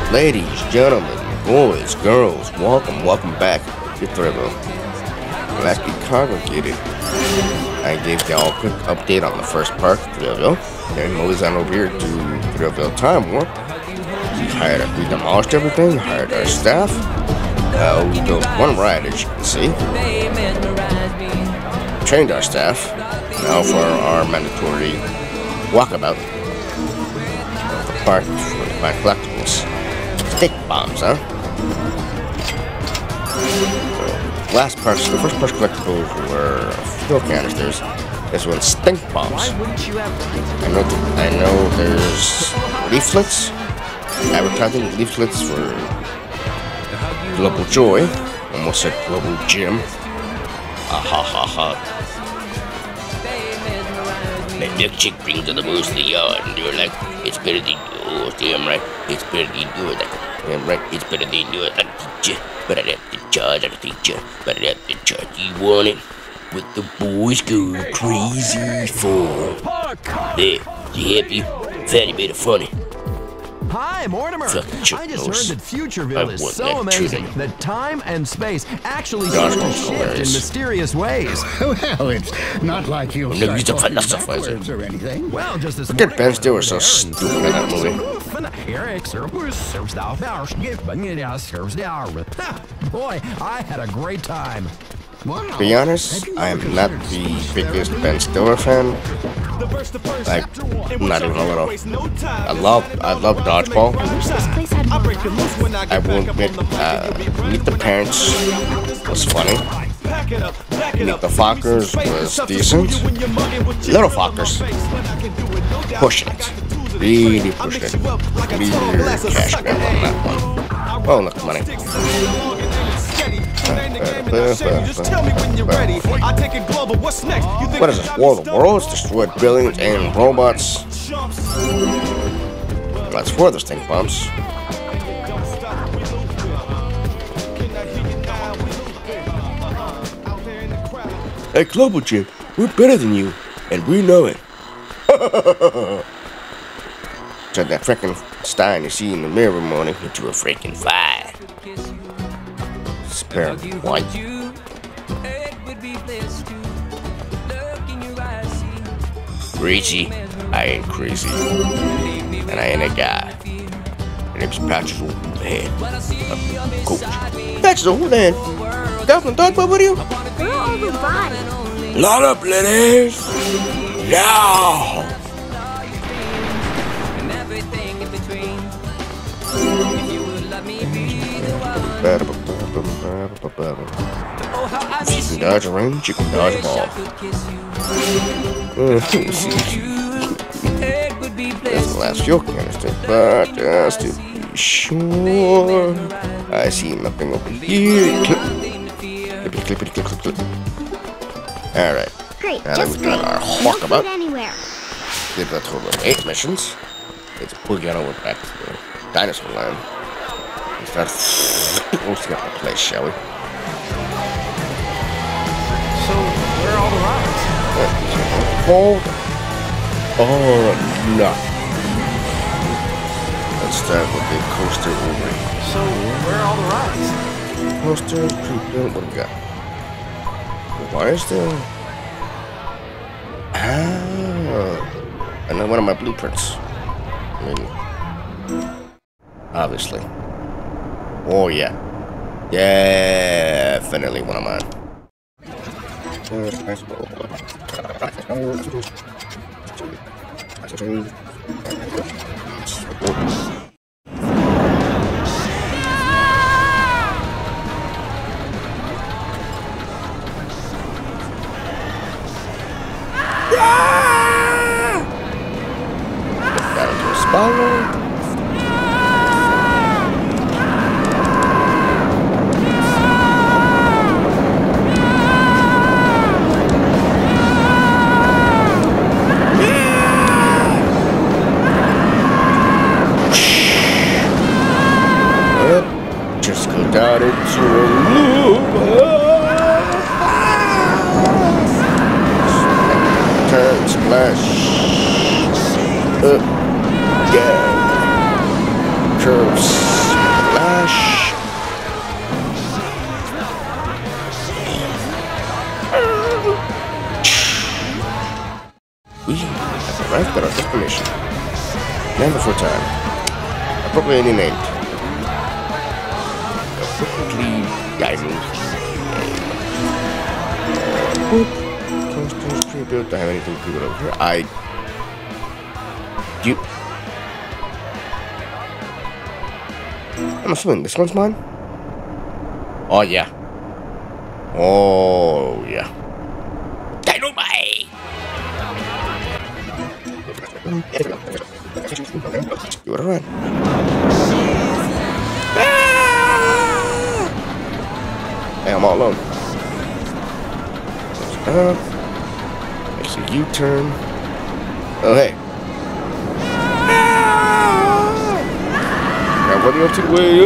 Ladies, gentlemen, boys, girls, welcome back to Thrillville. Last we congregated, I gave y'all a quick update on the first park, Thrillville. Then moves on over here to Thrillville Time Warp. We demolished everything, hired our staff. We built one ride, as you can see. Trained our staff. Now for our mandatory walkabout of the park for my collectibles. Stink bombs, huh? So, the first park collectibles were fuel canisters. This one's stink bombs. I know there's leaflets, advertising leaflets for Global Joy. Almost said Global Gym. My milkshake brings the moose to the yard, and they're like, it's better than yours, damn right. It's better than yours, damn right. It's better than yours. I teach you, but I'd have to charge. You want it? What the boys go crazy for? There, you happy? Fatty made it funny. Hi, Mortimer. I just heard that Futureville is so amazing that time and space actually seem to shift in mysterious ways. Well, it's not like you'll start talking backwards or anything. Well, just this morning, Ben Stiller was so stupid in that movie. Boy, I had a great time. Wow. To be honest, I am not the biggest Ben Stiller fan. Like, not even a little. I love Dodgeball. I will admit, Meet the Parents was funny. Meet the Fockers was decent. Little Fockers, pushing it. Really pushing it. Weird cash grab on that one. Oh, look, money. What is this? War of the Worlds? Destroyed billions and robots. That's for the stink bombs. Hey, Global Chip, we're better than you, and we know it. Said that frickin' Stein you see in the mirror every morning into a freaking fire. Spare white. Crazy. I ain't crazy. And I ain't a guy. My name's Patches Overhead. Coach. Patches Overhead. Dolphin talk about with you? We're overbody. Lot up, ladies. Yeah. If you can dodge a range, you can dodge a ball. That's the last fuel canister, but just to be sure, I see nothing over here. Clip. Alright. Great, now that just we've got our walkabout, did a total of 8 missions. Let's boogie on over back to the dinosaur land. And start roasting up the place, shall we? So, where are all the rides? Hold on. Let's start with the coaster over. So, where are all the rides? Coaster, what do we got? Why is there? Another one of my blueprints. I mean, obviously. Oh yeah. Definitely one of mine. Got into a spiral. Just go down into a loop. Turn, splash. Up, down. Curves. for time. Appropriately named. Appropriately diamond. Costumes pre-built. Do I have anything pre-built over here? I'm assuming this one's mine? Oh yeah. Oh yeah. Dynamite! You wanna run? Hey, I'm all alone. Up. Makes a U-turn. Oh hey. I'm running up to the way.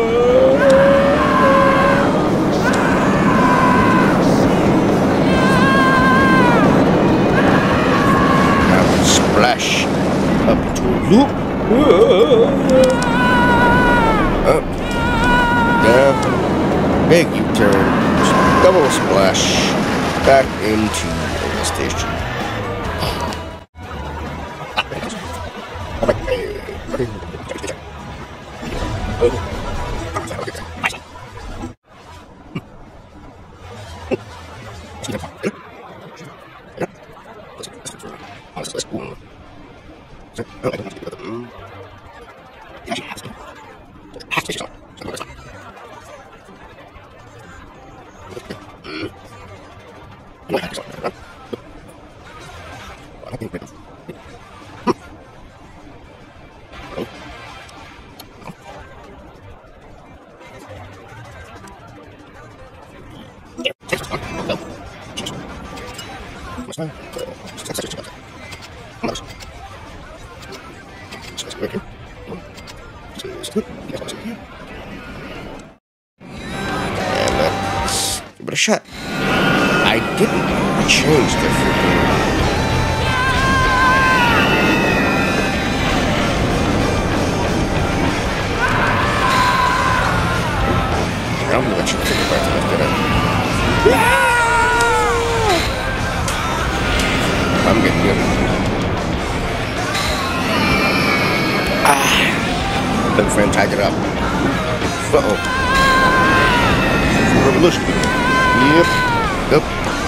Now splash up into a loop. Up. Down. Big U-turn. Double splash. Back into the station. Give it a shot. I didn't change the freaking. I'm gonna let you take it back to that dinner. I'm getting good. Big friend tied it up. Uh-oh. Revolution. Yep. Yep.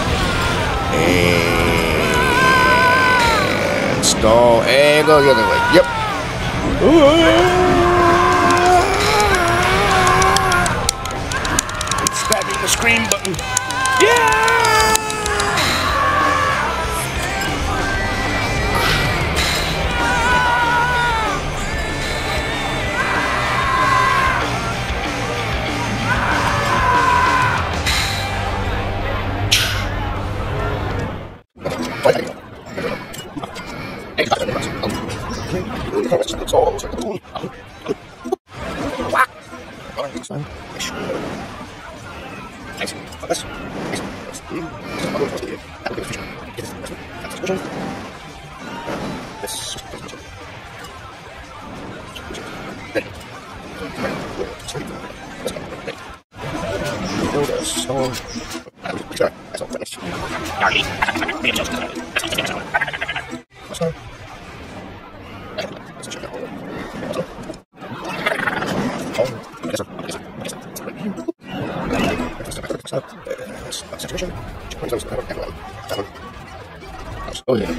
And stall and go the other way. Yep. Stabbing the screen button. Yeah! Oh yeah.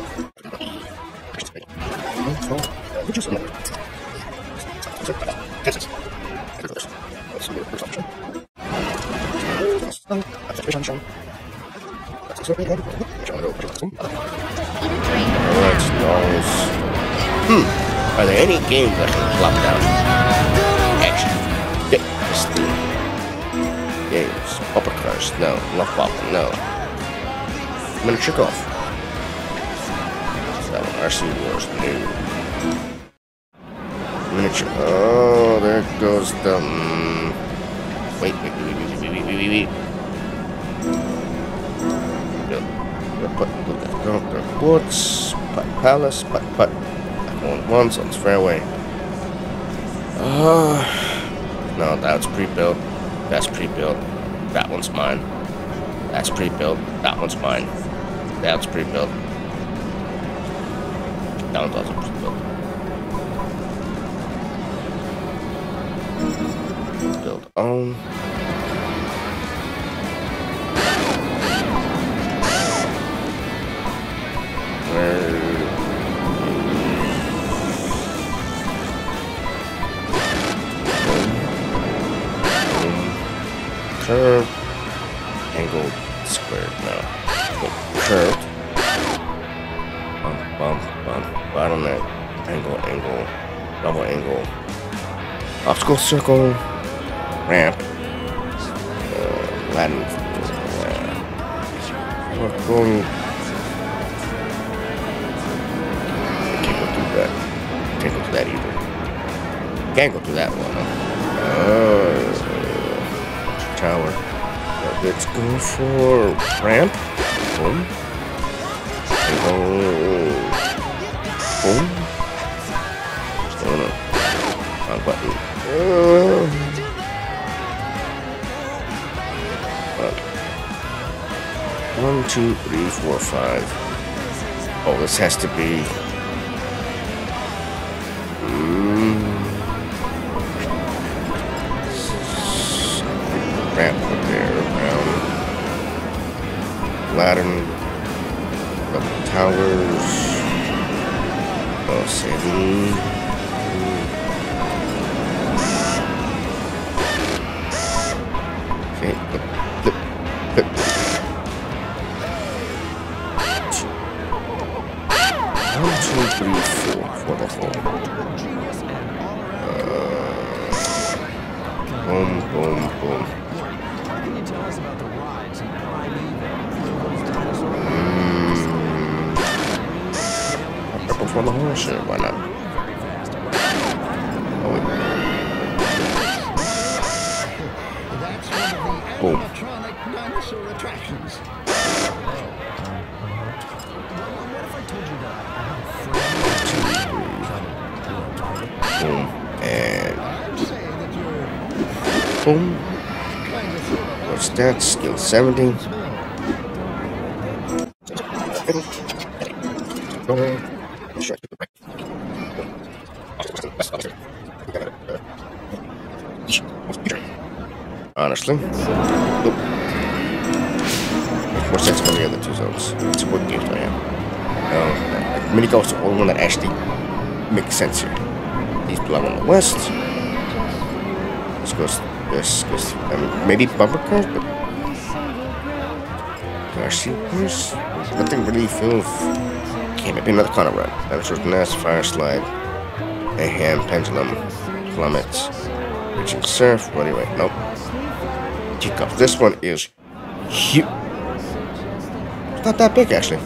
Are there any games that can plop down? Action, fitness, games, bumper cars, no, not popping, no. Miniature golf. RC Wars, no. Miniature. Oh, there goes the. Wait. Put Woods, Putt Palace, Putt. Going once on fairway. No, that's pre-built. That's pre-built. That one's mine. That's pre-built. That one's mine. That's pre-built. That one's also pre-built. build on. Curve, angle, square, no. Curved, bump, bump, bump, bottleneck, angle, angle, double angle, obstacle circle, ramp, Latin, we're going, can't go through that, can't go through that either, can't go through that one, tower. Let's go for ramp. Boom. Boom. Oh no. Wrong button. 1, 2, 3, 4, 5. Oh, this has to be. Ramp up there, around Latin, double towers, 7. Okay, flip. 1, 2, 3, 4 for the whole. Boom, boom, boom. From the whole shit, why not? Oh, wait. Boom. Boom. And boom. What's that? Skill 70. Honestly, nope. Makes more sense for the other two zones. It's a good game for him. Mini golf's the only one that actually makes sense here. These belong on the west. This goes. I mean, maybe bumper cars, but Garcia's nothing really feels. Okay, maybe another corner run. Dinosaur's Nest, Fire Slide, Mayhem, Pendulum, Plummets, Reaching Surf. What anyway? Nope. Teacups. This one is huge. It's not that big, actually.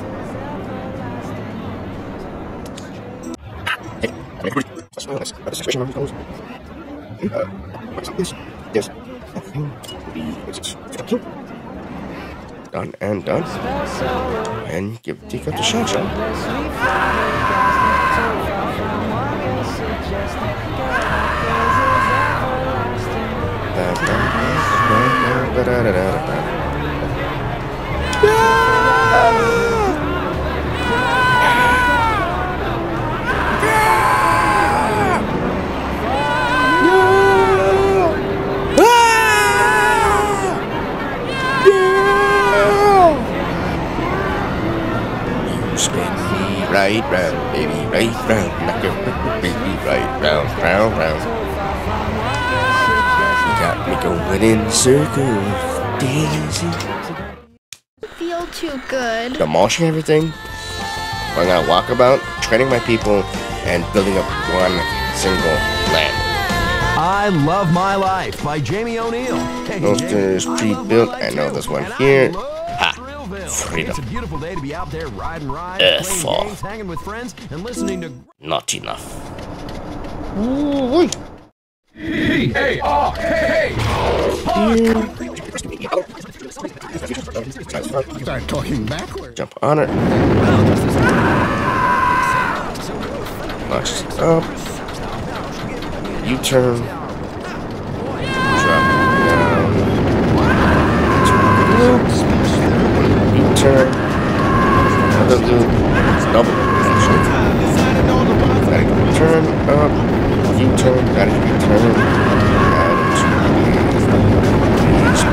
Yes. Done and done. And give Teacup the shot. Right round, baby, right round, knock your baby, right round, round, round. You got me going in circles, Daisy. Feel too good. Demolishing everything, going on a walkabout, training my people, and building up one single land. I Love My Life by Jamie O'Neal. Hey, Roasters pre-built. I know this one here. Freedom. It's a beautiful day to be out there riding rides, playing games, hanging with friends, and listening to. Not enough. Hey! Hey! Oh! Hey! Start talking backwards. Jump on it. Launch it up. U-turn. Drop down. U-turn. Another loop. Double. Gotta turn up. U-turn. Gotta turn.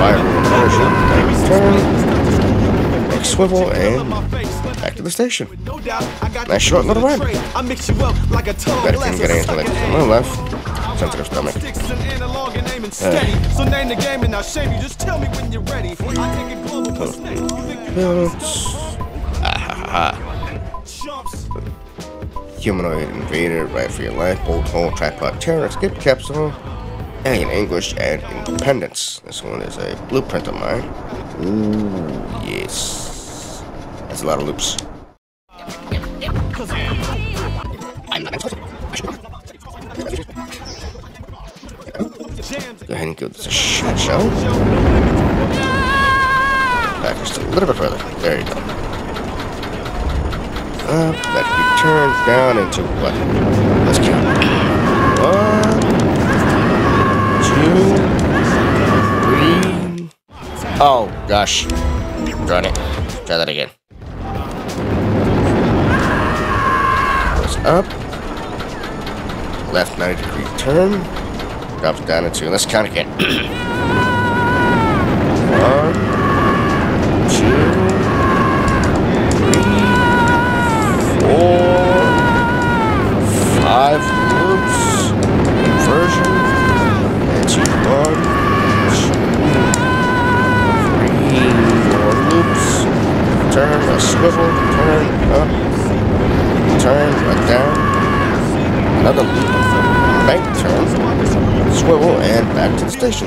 Bible version. Turn, make swivel, and back to the station. Nice short little run. Better can get into like on the left. Sensitive stomach. Humanoid invader, right for your life, bolt hole, tripod terror, escape capsule, alien anguish, and independence. This one is a blueprint of mine. Ooh, yes. That's a lot of loops. Go ahead and give this a shot. Back just a little bit further. There you go. That can be turned down into what? Let's count. 1, 2, 3. Oh gosh. Darn it. Try that again. Goes up. Left 90-degree turn. Drops down into. Let's count again. 1, 2, 3, 4, 5 loops, inversion, into 1, 2, 3 more loops, turn, a swivel, turn up, turn, right down, another loop, bank turn, swivel, and back to the station.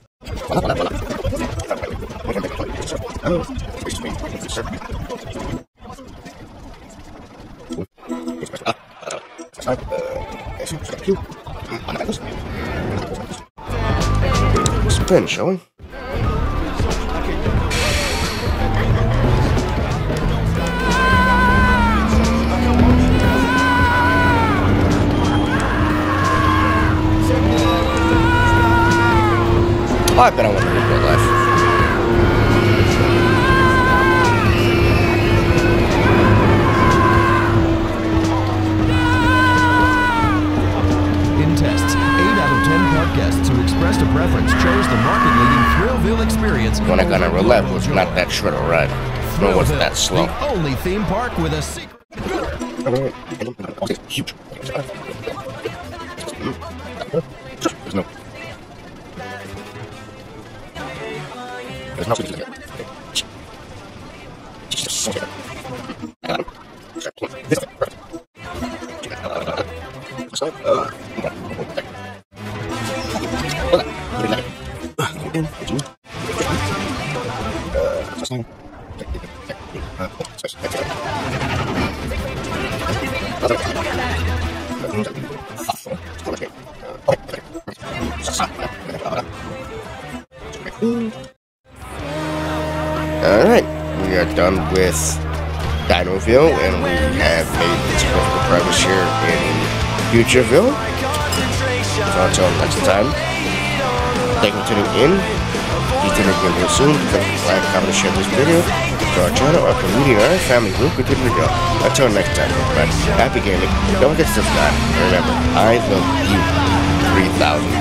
Spin, shall we? Oh, I bet I want to live my life. Guests who expressed a preference chose the market-leading Thrillville experience. When I got on roulette, it was not that short a ride. Nor was it that slow. The only theme park with a secret. Huge. There's no. Alright, we are done with Dinoville, and we have made this perfect progress here in Futureville. So until next time, thank you for tuning in. Please tune in real soon. Like, comment, and share this video to our channel, our community, and our family group. Continue to go. Until next time, everybody, happy gaming. Don't forget to subscribe. And remember, I love you 3,000.